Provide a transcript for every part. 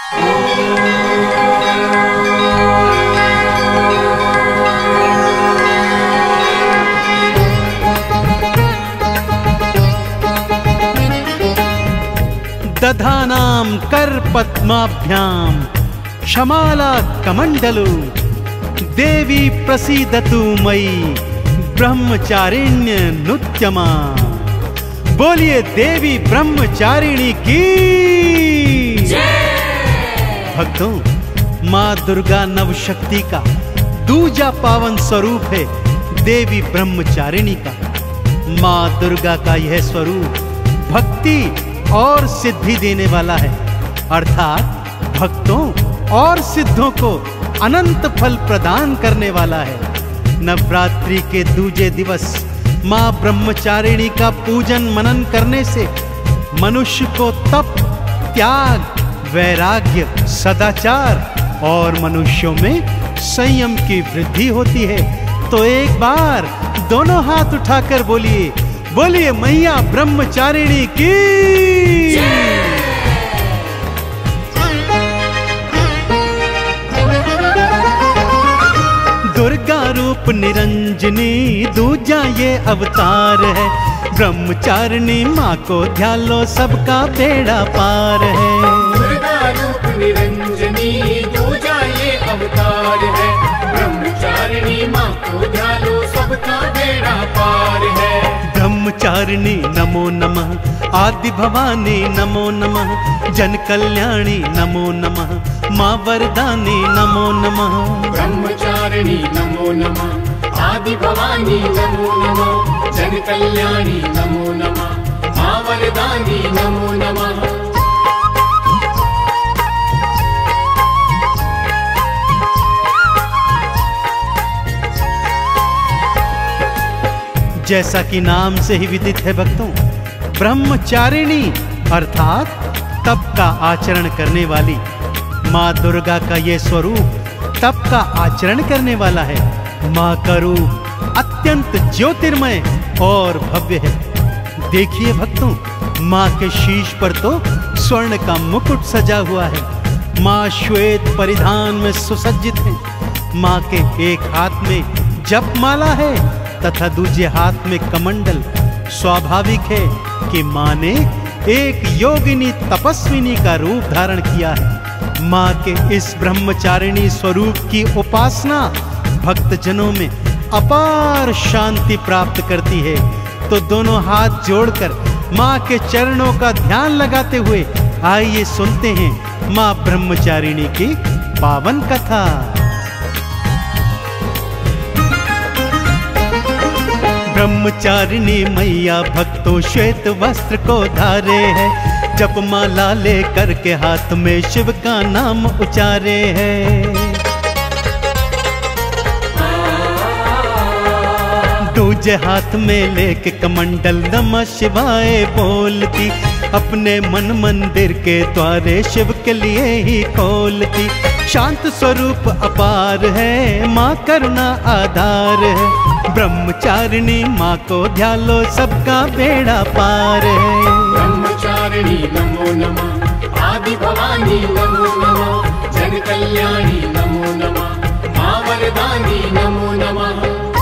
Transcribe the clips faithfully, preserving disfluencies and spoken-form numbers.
दधानां कर पद्माभ्यां क्षमाला कमंडलु देवी प्रसीदतु मयि ब्रह्मचारिण्य नुत्यमा। बोलिए देवी ब्रह्मचारिणी की जय। भक्तों, माँ दुर्गा नवशक्ति का दूजा पावन स्वरूप है देवी ब्रह्मचारिणी का। माँ दुर्गा का यह स्वरूप भक्ति और सिद्धि देने वाला है, अर्थात भक्तों और सिद्धों को अनंत फल प्रदान करने वाला है। नवरात्रि के दूजे दिवस माँ ब्रह्मचारिणी का पूजन मनन करने से मनुष्य को तप, त्याग, वैराग्य, सदाचार और मनुष्यों में संयम की वृद्धि होती है। तो एक बार दोनों हाथ उठाकर बोलिए, बोलिए मैया ब्रह्मचारिणी की दुर्गा रूप निरंजनी दूजा ये अवतार है। ब्रह्मचारिणी माँ को ध्यालो सबका बेड़ा पार है। दुर्गा रूप निरंजनी दूजा ये अवतार है। ब्रह्मचारिणी माँ को ध्यालो सबका बेड़ा पार है। ब्रह्मचारिणी नमो नमः, आदि भवानी नमो नमः, जन कल्याणी नमो नमः, माँ वरदानी नमो नमः। ब्रह्मचारिणी नमो नमः, आदि भवानी नमो नमः, जन कल्याणी नमो नमः, माँ वरदानी नमो नमः। जैसा कि नाम से ही विदित है भक्तों, ब्रह्मचारिणी अर्थात तप का आचरण करने वाली माँ दुर्गा का ये स्वरूप तप का आचरण करने वाला है। माँ का रूप अत्यंत ज्योतिर्मय और भव्य है। देखिए भक्तों, माँ के शीश पर तो स्वर्ण का मुकुट सजा हुआ है। माँ श्वेत परिधान में सुसज्जित है। माँ के एक हाथ में जपमाला है तथा दूसरे हाथ में कमंडल। स्वाभाविक है कि माँ ने एक योगिनी तपस्विनी का रूप धारण किया है। माँ के इस ब्रह्मचारिणी स्वरूप की उपासना भक्तजनों में अपार शांति प्राप्त करती है। तो दोनों हाथ जोड़कर माँ के चरणों का ध्यान लगाते हुए आइए सुनते हैं माँ ब्रह्मचारिणी की पावन कथा। ब्रह्मचारिणी मैया भक्तों श्वेत वस्त्र को धारे है। जपमाला ले करके हाथ में शिव का नाम उचारे है। दूजे हाथ में लेके कमंडल नमः शिवाय बोलती। अपने मन मंदिर के द्वारे शिव के लिए ही खोलती। शांत स्वरूप अपार है, माँ करुणा आधार है। ब्रह्मचारिणी माँ को ध्यालो सबका बेड़ा पार है। ब्रह्मचारिणी नमो नमः, आदि भवानी नमो नमः, जन कल्याणी नमो नमः, माँ वरदानी नमो नमः।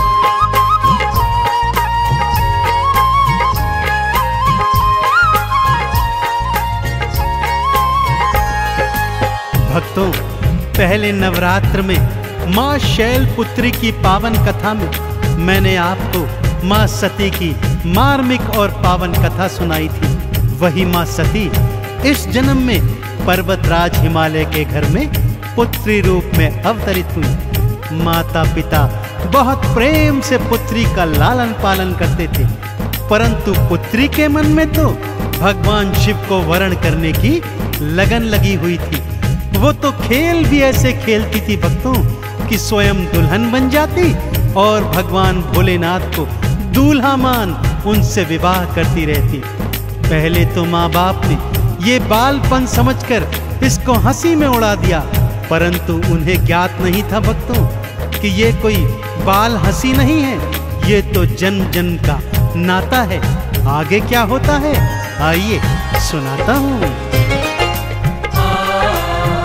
भक्तों, पहले नवरात्र में माँ शैलपुत्री की पावन कथा में मैंने आपको माँ सती की मार्मिक और पावन कथा सुनाई थी। वही माँ सती इस जन्म में पर्वतराज हिमालय के घर में पुत्री रूप में अवतरित हुई। माता पिता बहुत प्रेम से पुत्री का लालन पालन करते थे, परंतु पुत्री के मन में तो भगवान शिव को वरण करने की लगन लगी हुई थी। वो तो खेल भी ऐसे खेलती थी भक्तों कि स्वयं दुल्हन बन जाती और भगवान भोलेनाथ को दूल्हा मान उनसे विवाह करती रहती। पहले तो माँ बाप ने ये बालपन समझकर इसको हंसी में उड़ा दिया, परंतु उन्हें ज्ञात नहीं था भक्तों कि ये कोई बाल हंसी नहीं है, ये तो जन्म जन्म का नाता है। आगे क्या होता है आइए सुनाता हूँ।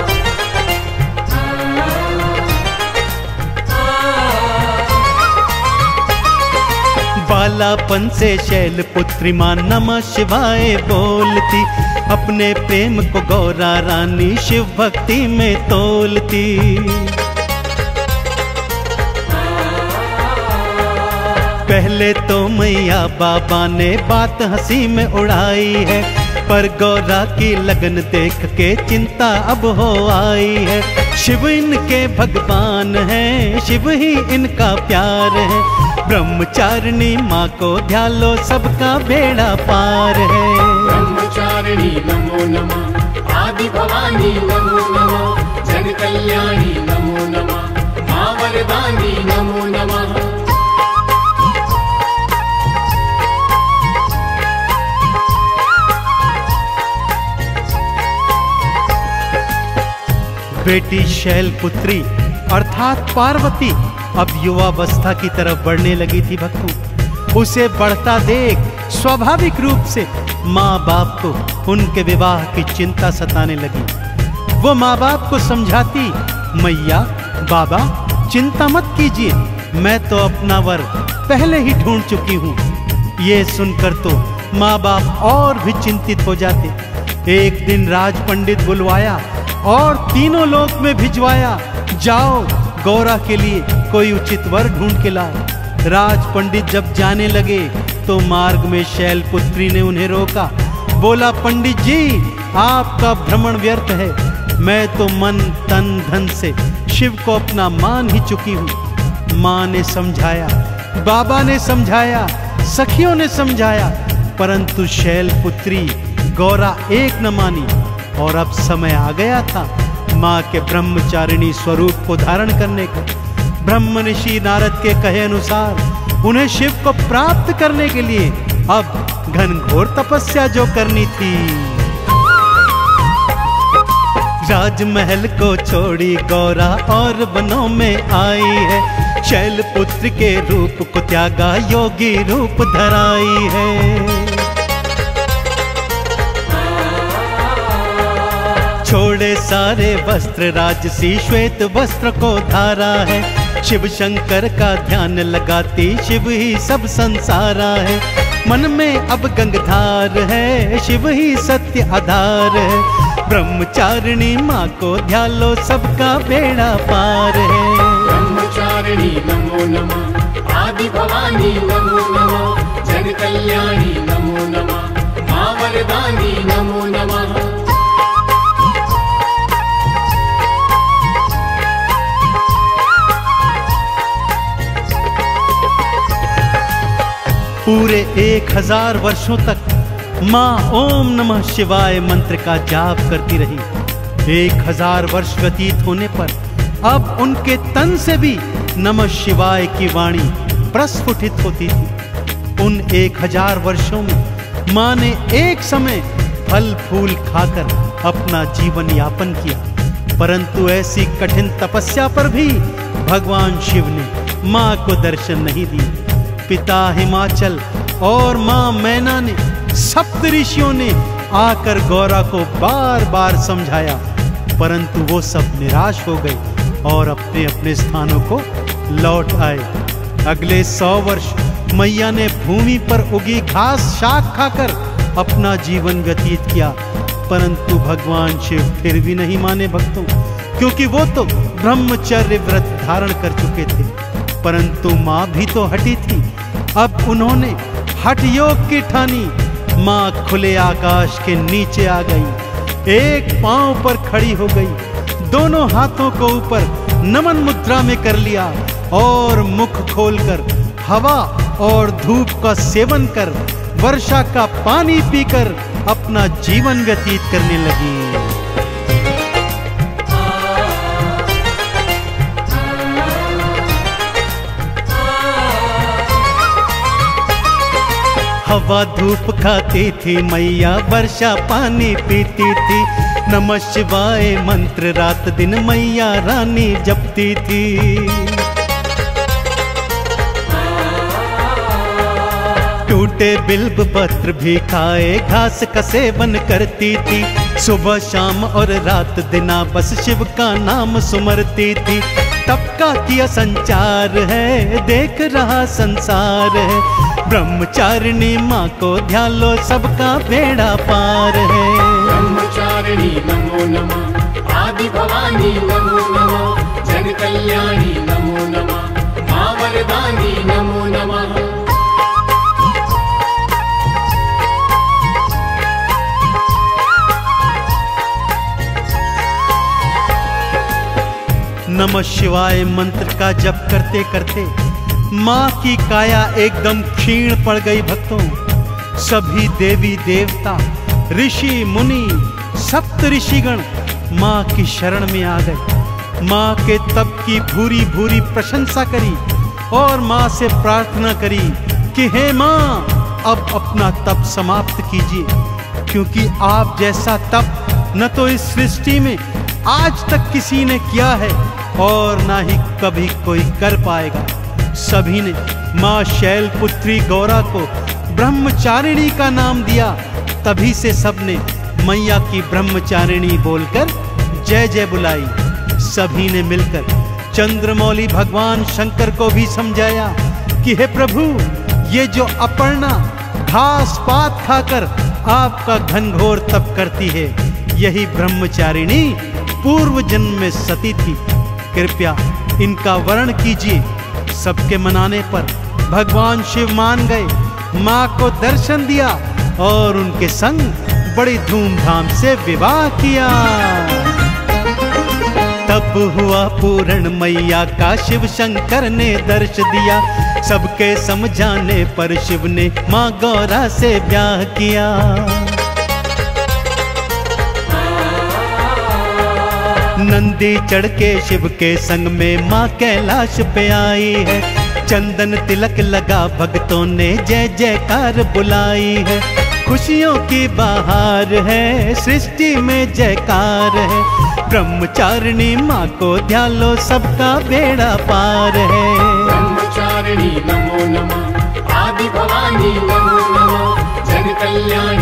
बालापन से शैलपुत्री मां नमः शिवाय बोलती, अपने प्रेम को गौरा रानी शिव भक्ति में तोलती। पहले तो मैया बाबा ने बात हंसी में उड़ाई है, पर गौरा की लगन देख के चिंता अब हो आई है। शिव इनके भगवान हैं, शिव ही इनका प्यार है, ब्रह्मचारिणी माँ को ध्यालो सबका बेड़ा पार है। ब्रह्मचारिणी नमो नमः, आदि भवानी नमो नमः, जन कल्याणी नमो नमः, माँ वरदानी नमो नमः। बेटी शैलपुत्री अर्थात पार्वती अब युवावस्था की तरफ बढ़ने लगी थी भक्तों। उसे बढ़ता देख स्वाभाविक रूप से माँ बाप को उनके विवाह की चिंता सताने लगी। वो माँ बाप को समझाती, मैया बाबा चिंता मत कीजिए, मैं तो अपना वर पहले ही ढूंढ चुकी हूँ। ये सुनकर तो माँ बाप और भी चिंतित हो जाते। एक दिन राज पंडित बुलवाया और तीनों लोक में भिजवाया, जाओ गौरा के लिए कोई उचित वर ढूंढ के लाओ। राज पंडित जब जाने लगे तो मार्ग में शैलपुत्री ने उन्हें रोका। बोला, पंडित जी आपका भ्रमण व्यर्थ है, मैं तो मन तन धन से शिव को अपना मान ही चुकी हूँ। माँ ने समझाया, बाबा ने समझाया, सखियों ने समझाया, परंतु शैलपुत्री गौरा एक न मानी। और अब समय आ गया था माँ के ब्रह्मचारिणी स्वरूप को धारण करने का। ब्रह्म ऋषि नारद के कहे अनुसार उन्हें शिव को प्राप्त करने के लिए अब घनघोर तपस्या जो करनी थी। राजमहल को छोड़ी गौरा और वनों में आई है, शैलपुत्र के रूप को त्यागा योगी रूप धराई है। छोड़े सारे वस्त्र राजसी श्वेत वस्त्र को धारा है, शिव शंकर का ध्यान लगाती शिव ही सब संसारा है। मन में अब गंगाधार है, शिव ही सत्य आधार है, ब्रह्मचारिणी माँ को ध्यालो सबका बेड़ा पार है। ब्रह्मचारिणी नमो नमः, आदि भवानी नमो नमः, जन कल्याणी नमो नमः, माँ वरदानी नमो नमः। पूरे एक हजार वर्षों तक माँ ओम नमः शिवाय मंत्र का जाप करती रही। एक हजार वर्ष व्यतीत होने पर अब उनके तन से भी नमः शिवाय की वाणी प्रस्फुटित होती थी। उन एक हजार वर्षों में माँ ने एक समय फल फूल खाकर अपना जीवन यापन किया, परंतु ऐसी कठिन तपस्या पर भी भगवान शिव ने माँ को दर्शन नहीं दिए। पिता हिमाचल और माँ मैना ने, सप्त ऋषियों ने आकर गौरा को बार बार समझाया, परंतु वो सब निराश हो गए और अपने अपने स्थानों को लौट आए। अगले सौ वर्ष मैया ने भूमि पर उगी घास शाक खाकर अपना जीवन व्यतीत किया, परंतु भगवान शिव फिर भी नहीं माने भक्तों, क्योंकि वो तो ब्रह्मचर्य व्रत धारण कर चुके थे। परंतु माँ भी तो हटी थी। अब उन्होंने हठ योग की ठानी। माँ खुले आकाश के नीचे आ गई, एक पांव पर खड़ी हो गई, दोनों हाथों को ऊपर नमन मुद्रा में कर लिया और मुख खोलकर हवा और धूप का सेवन कर वर्षा का पानी पीकर अपना जीवन व्यतीत करने लगी। हवा धूप खाती थी मैया, वर्षा पानी पीती थी, नमः शिवाय मंत्र रात दिन मैया रानी जपती थी। टूटे बिल्ब पत्र भी खाए घास का सेवन करती थी, सुबह शाम और रात दिना बस शिव का नाम सुमरती थी। तप का किया संचार है, देख रहा संसार है। ब्रह्मचारिणी माँ को ध्यान लो, सबका बेड़ा पार है। ब्रह्मचारिणी नमो नमः, आदि भवानी नमो नमः, जन कल्याणी नमो नमः, माँ वरदानी नमो नमः। नमः शिवाय मंत्र का जप करते करते माँ की काया एकदम क्षीण पड़ गई। भक्तों, सभी देवी देवता, ऋषि मुनि, सप्त ऋषिगण माँ की शरण में आ गए। माँ के तप की भूरी भूरी प्रशंसा करी और माँ से प्रार्थना करी कि हे माँ, अब अपना तप समाप्त कीजिए, क्योंकि आप जैसा तप न तो इस सृष्टि में आज तक किसी ने किया है और ना ही कभी कोई कर पाएगा। सभी ने माँ शैलपुत्री गौरा को ब्रह्मचारिणी का नाम दिया। तभी से सबने मैया की ब्रह्मचारिणी बोलकर जय जय बुलाई। सभी ने मिलकर चंद्रमौली भगवान शंकर को भी समझाया कि हे प्रभु, ये जो अपर्णा घास पात खाकर आपका घनघोर तप करती है, यही ब्रह्मचारिणी पूर्व जन्म में सती थी। कृपया इनका वर्ण कीजिए। सबके मनाने पर भगवान शिव मान गए, माँ को दर्शन दिया और उनके संग बड़ी धूमधाम से विवाह किया। तब हुआ पूर्ण मैया का शिव शंकर ने दर्श दिया। सबके समझाने पर शिव ने माँ गौरा से ब्याह किया। नंदी चढ़ के शिव के संग में माँ कैलाश पे आई है। चंदन तिलक लगा भक्तों ने जय जयकार बुलाई है। खुशियों की बहार है, सृष्टि में जयकार है। ब्रह्मचारिणी माँ को ध्यान लो, सबका बेड़ा पार है। ब्रह्मचारिणी नमो नमः, आदि भवानी नमो नमः, जन कल्याणी